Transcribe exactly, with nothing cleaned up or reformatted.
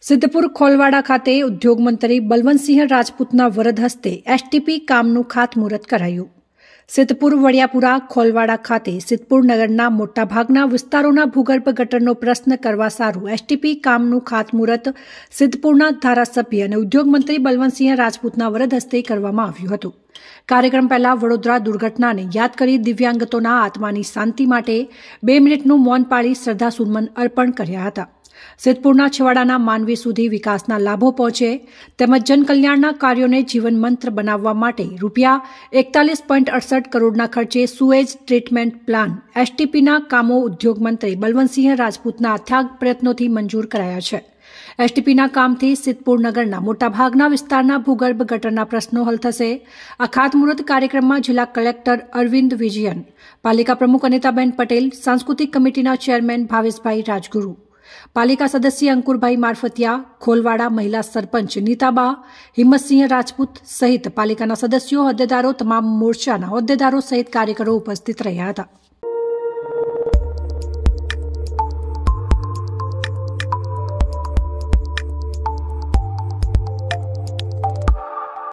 સિદ્ધપુર ખોલવાડા ખાતે ઉદ્યોગ મંત્રી બલવંતસિંહ રાજપૂતના વરદ હસ્તે એસટીપી કામનું ખાતમુહૂર્ત કરાયું। સિદ્ધપુર વડિયાપુરા ખોલવાડા ખાતે સિદ્ધપુર નગરના મોટાભાગના વિસ્તારોના ભૂગર્ભ ગટરનો પ્રશ્ન કરવા સારું એસટીપી કામનું ખાતમુહૂર્ત સિદ્ધપુરના ધારાસભ્ય અને ઉદ્યોગ મંત્રી બલવંતસિંહ રાજપૂતના વરદ હસ્તે કરવામાં આવ્યું હતું। કાર્યક્રમ પહેલા વડોદરા દુર્ઘટનાને યાદ કરી દિવ્યાંગતોના આત્માની શાંતિ માટે બે મિનિટનું મૌન પાળી શ્રદ્ધાસુમન અર્પણ કર્યા હતા। સિદ્ધપુરના છેવાડાના માનવી સુધી વિકાસના લાભો પહોંચે તેમજ જનકલ્યાણના કાર્યોને જીવન મંત્ર બનાવવા માટે રૂપિયા એકતાલીસ પોઈન્ટ અડસઠ કરોડના ખર્ચે સુએજ ટ્રીટમેન્ટ પ્લાન એસટીપીના કામો ઉદ્યોગ મંત્રી બલવંતસિંહ રાજપૂતના અથાગ પ્રયત્નોથી મંજૂર કરાયા છે। એસટીપીના કામથી સિદ્ધપુર નગરના મોટાભાગના વિસ્તારના ભૂગર્ભ ગટરના પ્રશ્નો હલ થશે। આ ખાતમુહૂર્ત કાર્યક્રમમાં જિલ્લા કલેક્ટર અરવિંદ વિજયન, પાલિકા પ્રમુખ અનિતાબેન પટેલ, સાંસ્કૃતિક કમિટીના ચેરમેન ભાવેશભાઈ રાજગુરુ, પાલિકા સદસ્ય અંકુરભાઈ મારફતિયા, ખોલવાડા મહિલા સરપંચ નીતાબા, હિંમતસિંહ રાજપૂત સહિત પાલિકાના સદસ્યો, હોદ્દેદારો, તમામ મોરચાના હોદ્દેદારો સહિત કાર્યકરો ઉપસ્થિત રહ્યા હતા।